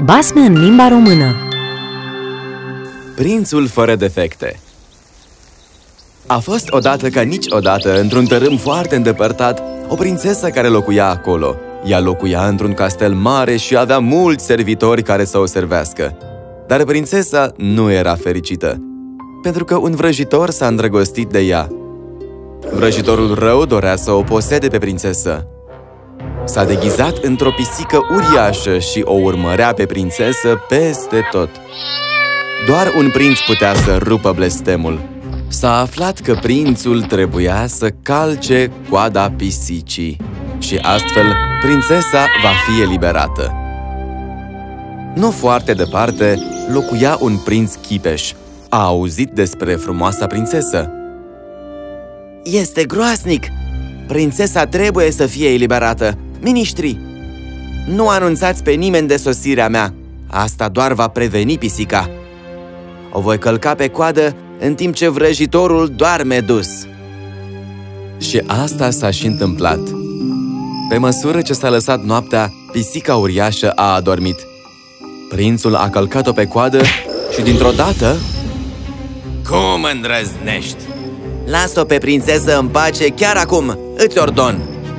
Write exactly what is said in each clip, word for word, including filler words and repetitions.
Basme în limba română. Prințul fără defecte. A fost odată ca niciodată, într-un tărâm foarte îndepărtat, o prințesă care locuia acolo. Ea locuia într-un castel mare și avea mulți servitori care să o servească. Dar prințesa nu era fericită, pentru că un vrăjitor s-a îndrăgostit de ea. Vrăjitorul rău dorea să o posede pe prințesă. S-a deghizat într-o pisică uriașă și o urmărea pe prințesă peste tot. Doar un prinț putea să rupă blestemul. S-a aflat că prințul trebuia să calce coada pisicii și astfel prințesa va fi eliberată. Nu foarte departe locuia un prinț chipeș. A auzit despre frumoasa prințesă. Este groaznic! Prințesa trebuie să fie eliberată! Miniștri, nu anunțați pe nimeni de sosirea mea! Asta doar va preveni pisica! O voi călca pe coadă în timp ce vrăjitorul doarme dus! Și asta s-a și întâmplat. Pe măsură ce s-a lăsat noaptea, pisica uriașă a adormit. Prințul a călcat-o pe coadă și dintr-o dată... Cum îndrăznești? Las-o pe prințesă în pace chiar acum, îți ordon!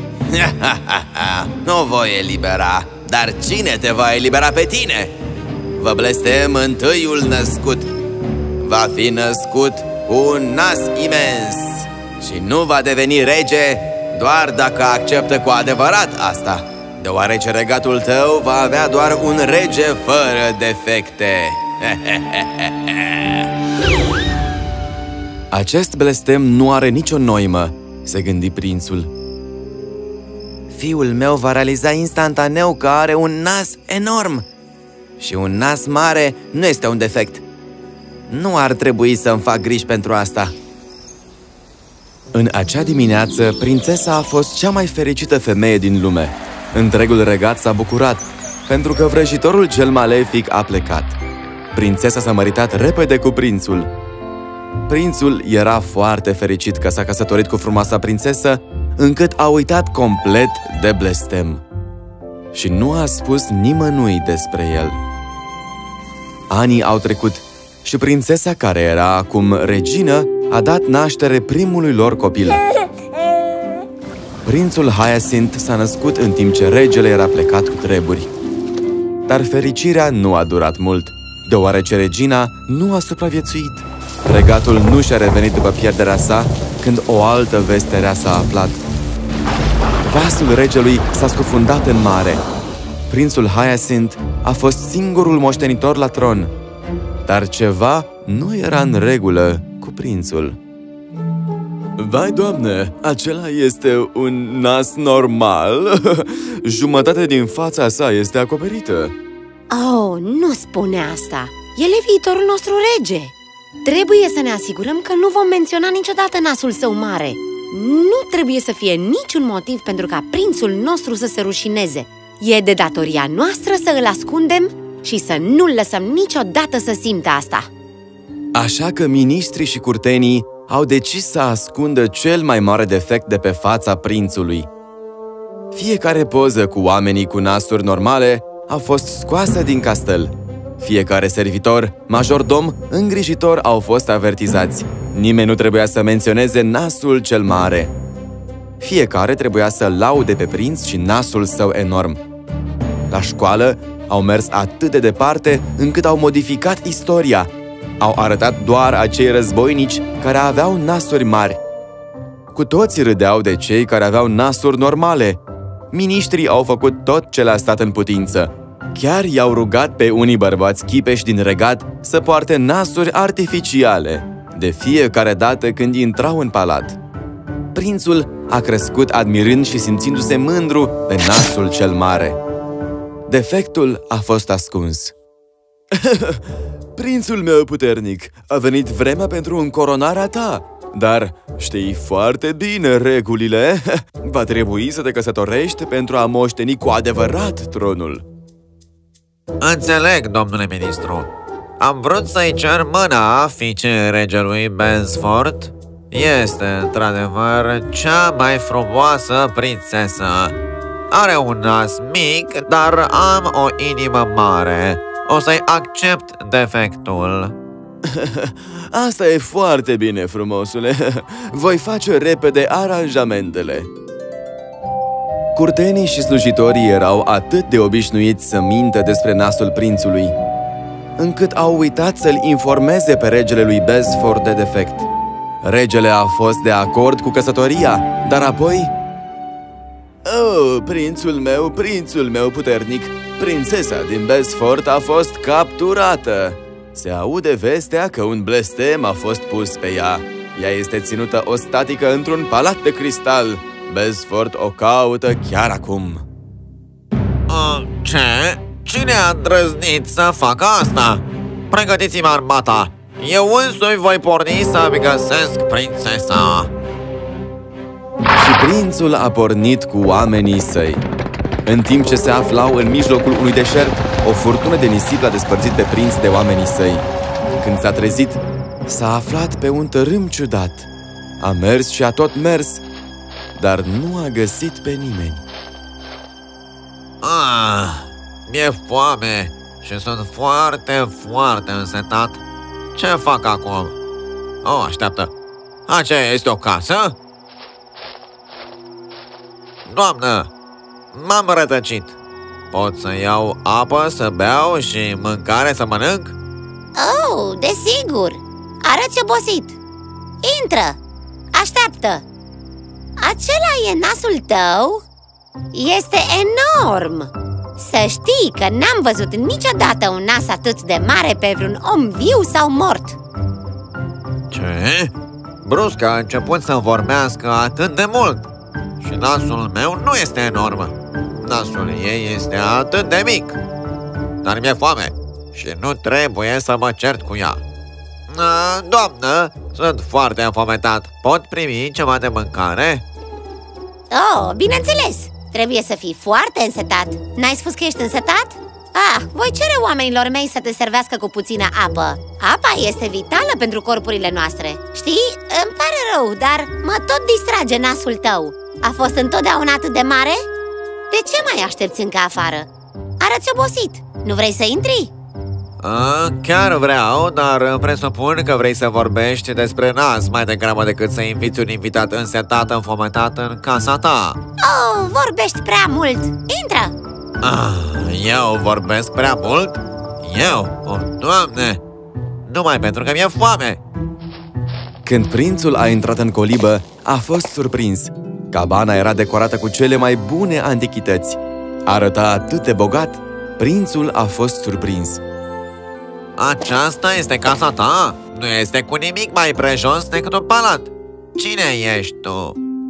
Nu voi elibera, dar cine te va elibera pe tine? Vă blestem întâiul născut. Va fi născut un nas imens și nu va deveni rege doar dacă acceptă cu adevărat asta, deoarece regatul tău va avea doar un rege fără defecte. Acest blestem nu are nicio noimă, se gândi prințul. Fiul meu va realiza instantaneu că are un nas enorm. Și un nas mare nu este un defect. Nu ar trebui să-mi fac griji pentru asta. În acea dimineață, prințesa a fost cea mai fericită femeie din lume. Întregul regat s-a bucurat, pentru că vrăjitorul cel malefic a plecat. Prințesa s-a măritat repede cu prințul. Prințul era foarte fericit că s-a căsătorit cu frumoasa prințesă, încât a uitat complet de blestem. Și nu a spus nimănui despre el. Anii au trecut și prințesa, care era acum regină, a dat naștere primului lor copil. Prințul Hyacinth s-a născut în timp ce regele era plecat cu treburi. Dar fericirea nu a durat mult, deoarece regina nu a supraviețuit. Regatul nu și-a revenit după pierderea sa, când o altă veste rea s-a aflat. Vasul regelui s-a scufundat în mare. Prințul Hyacinth a fost singurul moștenitor la tron. Dar ceva nu era în regulă cu prințul. Vai, doamne, acela este un nas normal? Jumătate din fața sa este acoperită. Oh, nu spune asta! El e viitorul nostru rege! Trebuie să ne asigurăm că nu vom menționa niciodată nasul său mare. Nu trebuie să fie niciun motiv pentru ca prințul nostru să se rușineze. E de datoria noastră să îl ascundem și să nu-l lăsăm niciodată să simtă asta. Așa că miniștrii și curtenii au decis să ascundă cel mai mare defect de pe fața prințului. Fiecare poză cu oamenii cu nasuri normale a fost scoasă din castel. Fiecare servitor, majordom, îngrijitor au fost avertizați. Nimeni nu trebuia să menționeze nasul cel mare. Fiecare trebuia să laude pe prinț și nasul său enorm. La școală au mers atât de departe încât au modificat istoria. Au arătat doar acei războinici care aveau nasuri mari. Cu toții râdeau de cei care aveau nasuri normale. Miniștrii au făcut tot ce le-a stat în putință. Chiar i-au rugat pe unii bărbați chipeși din regat să poarte nasuri artificiale de fiecare dată când intrau în palat. Prințul a crescut admirând și simțindu-se mândru de nasul cel mare. Defectul a fost ascuns. Prințul meu puternic, a venit vremea pentru încoronarea ta. Dar știi foarte bine regulile. Va trebui să te căsătorești pentru a moșteni cu adevărat tronul. Înțeleg, domnule ministru. Am vrut să-i cer mâna fiicei regelui Bensford. Este, într-adevăr, cea mai frumoasă prințesă. Are un nas mic, dar am o inimă mare. O să-i accept defectul. Asta e foarte bine, frumosule. Voi face repede aranjamentele. Curtenii și slujitorii erau atât de obișnuiți să mintă despre nasul prințului, încât au uitat să-l informeze pe regele lui Besford de defect. Regele a fost de acord cu căsătoria, dar apoi... Oh, prințul meu, prințul meu puternic, prințesa din Besford a fost capturată. Se aude vestea că un blestem a fost pus pe ea. Ea este ținută ostatică într-un palat de cristal. Besford o caută chiar acum. Uh, ce? Cine a îndrăznit să facă asta? Pregătiți-mi armata! Eu însumi voi porni să-mi găsesc prințesa! Și prințul a pornit cu oamenii săi. În timp ce se aflau în mijlocul unui deșert, o furtună de nisip l-a despărțit pe prinț de oamenii săi. Când s-a trezit, s-a aflat pe un tărâm ciudat. A mers și a tot mers, dar nu a găsit pe nimeni. Ah, mi-e foame și sunt foarte, foarte însetat. Ce fac acum? Oh, așteaptă. Aceea este o casă? Doamnă, m-am rătăcit. Pot să iau apă să beau și mâncare să mănânc? Oh, desigur! Arăți obosit! Intră! Așteaptă! Acela e nasul tău? Este enorm! Să știi că n-am văzut niciodată un nas atât de mare pe vreun om viu sau mort. Ce? Brusc a început să vorbească atât de mult. Și nasul meu nu este enorm. Nasul ei este atât de mic. Dar mi-e foame și nu trebuie să mă cert cu ea. Doamnă, sunt foarte înfometat. Pot primi ceva de mâncare? Oh, bineînțeles! Trebuie să fii foarte însetat. N-ai spus că ești însetat? Ah, voi cere oamenilor mei să te servească cu puțină apă. Apa este vitală pentru corpurile noastre. Știi, îmi pare rău, dar mă tot distrage nasul tău. A fost întotdeauna atât de mare? De ce mai aștepți încă afară? Arăți obosit. Nu vrei să intri? A, chiar vreau, dar presupun că vrei să vorbești despre nas mai degrabă decât să inviți un invitat însetat, înfometat în casa ta. Oh, vorbești prea mult! Intră! Ah, eu vorbesc prea mult? Eu? Oh, Doamne! Numai pentru că mi-e foame! Când prințul a intrat în colibă, a fost surprins. Cabana era decorată cu cele mai bune antichități. Arăta atât de bogat, prințul a fost surprins. Aceasta este casa ta? Nu este cu nimic mai prejos decât un palat. Cine ești tu?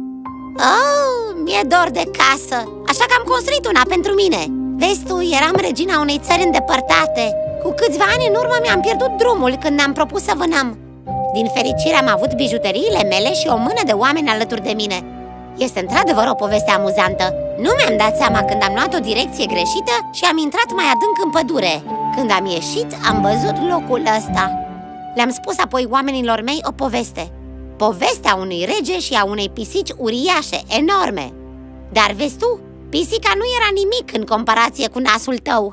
Oh, mi-e dor de casă, așa că am construit una pentru mine. Vezi tu, eram regina unei țări îndepărtate. Cu câțiva ani în urmă mi-am pierdut drumul când ne-am propus să vânăm. Din fericire am avut bijuteriile mele și o mână de oameni alături de mine. Este într-adevăr o poveste amuzantă. Nu mi-am dat seama când am luat o direcție greșită și am intrat mai adânc în pădure. Când am ieșit, am văzut locul ăsta. Le-am spus apoi oamenilor mei o poveste. Povestea unui rege și a unei pisici uriașe, enorme. Dar vezi tu, pisica nu era nimic în comparație cu nasul tău.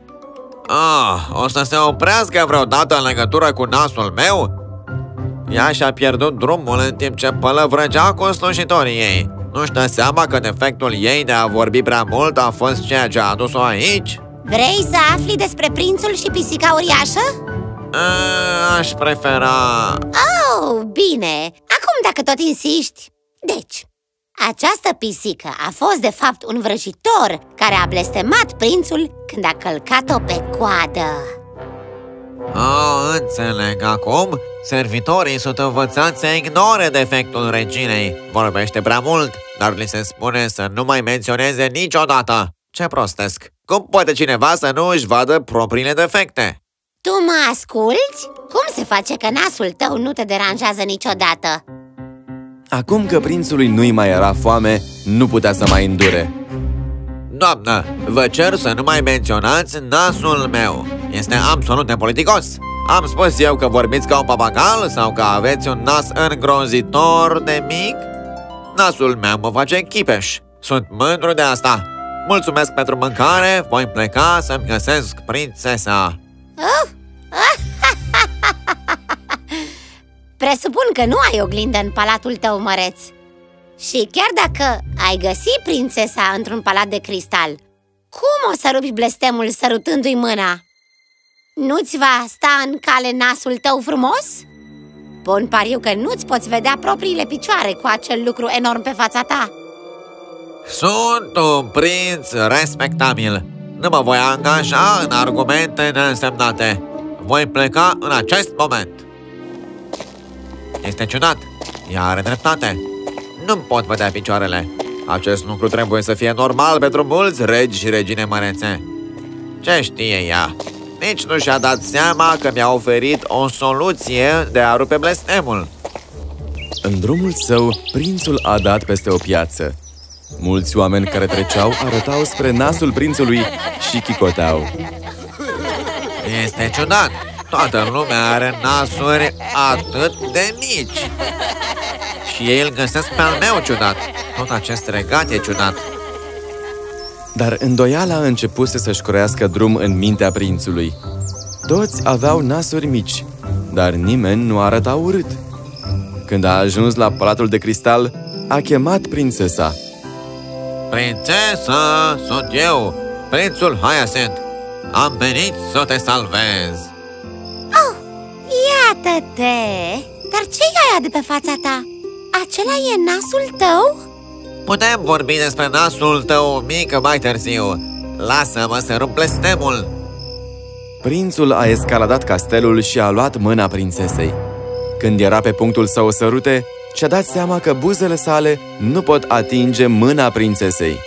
Ah, o să se oprească vreodată în legătură cu nasul meu? Ea și-a pierdut drumul în timp ce pălăvrăgea cu slujitorii ei. Nu-și dă seama că defectul ei de a vorbi prea mult a fost ceea ce a adus-o aici? Vrei să afli despre prințul și pisica uriașă? A, aș prefera... Oh, bine! Acum dacă tot insiști... Deci, această pisică a fost de fapt un vrăjitor care a blestemat prințul când a călcat-o pe coadă. Oh, înțeleg acum. Servitorii sunt învățați să ignore defectul reginei. Vorbește prea mult, dar li se spune să nu mai menționeze niciodată. Ce prostesc! Cum poate cineva să nu își vadă propriile defecte? Tu mă asculți? Cum se face că nasul tău nu te deranjează niciodată? Acum că prințului nu-i mai era foame, nu putea să mai îndure. Doamnă, vă cer să nu mai menționați nasul meu. Este absolut nepoliticos. Am spus eu că vorbiți ca un papagal sau că aveți un nas îngrozitor de mic? Nasul meu mă face chipeș. Sunt mândru de asta. Mulțumesc pentru mâncare, voi pleca să-mi găsesc prințesa. Oh. Presupun că nu ai oglindă în palatul tău, măreț. Și chiar dacă ai găsit prințesa într-un palat de cristal, cum o să rupi blestemul sărutându-i mâna? Nu-ți va sta în cale nasul tău frumos? Pun pariu că nu-ți poți vedea propriile picioare cu acel lucru enorm pe fața ta. Sunt un prinț respectabil. Nu mă voi angaja în argumente neînsemnate. Voi pleca în acest moment. Este ciudat. Ea are dreptate. Nu-mi pot vedea picioarele. Acest lucru trebuie să fie normal pentru mulți regi și regine mărețe. Ce știe ea? Nici nu și-a dat seama că mi-a oferit o soluție de a rupe blestemul. În drumul său, prințul a dat peste o piață. Mulți oameni care treceau arătau spre nasul prințului și chicoteau. Este ciudat. Toată lumea are nasuri atât de mici. Și ei îl găsesc pe al meu ciudat. Tot acest regat e ciudat. Dar îndoiala începuse să-și croiască drum în mintea prințului. Toți aveau nasuri mici, dar nimeni nu arăta urât. Când a ajuns la palatul de cristal, a chemat prințesa. Prințesă, sunt eu, prințul Hyacinth. Am venit să te salvez. Oh, iată-te! Dar ce-i aia de pe fața ta? Acela e nasul tău? Putem vorbi despre nasul tău mic mai târziu. Lasă-mă să rup blestemul. Prințul a escaladat castelul și a luat mâna prințesei. Când era pe punctul să o sărute, și-a dat seama că buzele sale nu pot atinge mâna prințesei.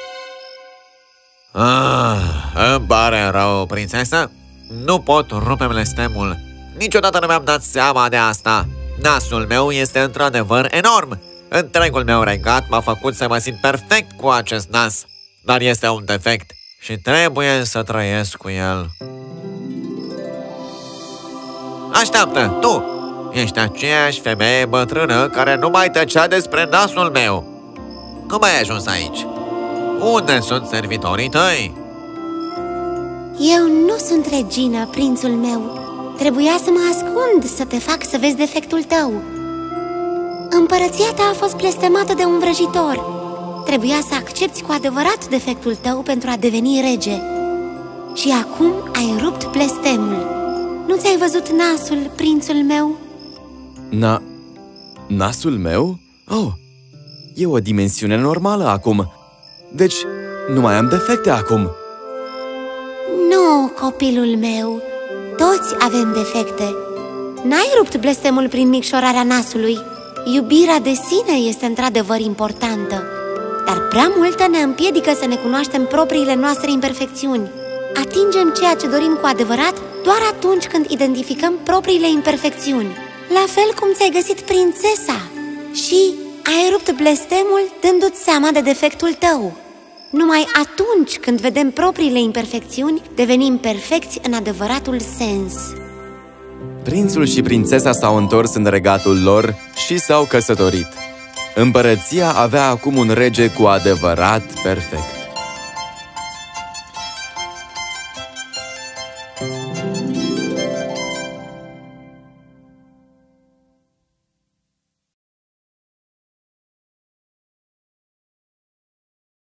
Ah, îmi pare rău, prințesă. Nu pot rupe blestemul. Niciodată nu mi-am dat seama de asta. Nasul meu este într-adevăr enorm. Întregul meu regat m-a făcut să mă simt perfect cu acest nas. Dar este un defect și trebuie să trăiesc cu el. Așteaptă, tu! Ești aceeași femeie bătrână care nu mai tăcea despre nasul meu. Cum ai ajuns aici? Unde sunt servitorii tăi? Eu nu sunt regină, prințul meu. Trebuia să mă ascund să te fac să vezi defectul tău. Împărăția ta a fost blestemată de un vrăjitor. Trebuia să accepti cu adevărat defectul tău pentru a deveni rege. Și acum ai rupt blestemul. Nu ți-ai văzut nasul, prințul meu? Na... nasul meu? Oh, e o dimensiune normală acum. Deci, nu mai am defecte acum. Nu, copilul meu. Toți avem defecte. N-ai rupt blestemul prin micșorarea nasului. Iubirea de sine este într-adevăr importantă, dar prea multă ne împiedică să ne cunoaștem propriile noastre imperfecțiuni. Atingem ceea ce dorim cu adevărat doar atunci când identificăm propriile imperfecțiuni. La fel cum ți-ai găsit prințesa și ai rupt blestemul dându-ți seama de defectul tău. Numai atunci când vedem propriile imperfecțiuni, devenim perfecți în adevăratul sens. Prințul și prințesa s-au întors în regatul lor și s-au căsătorit. Împărăția avea acum un rege cu adevărat perfect.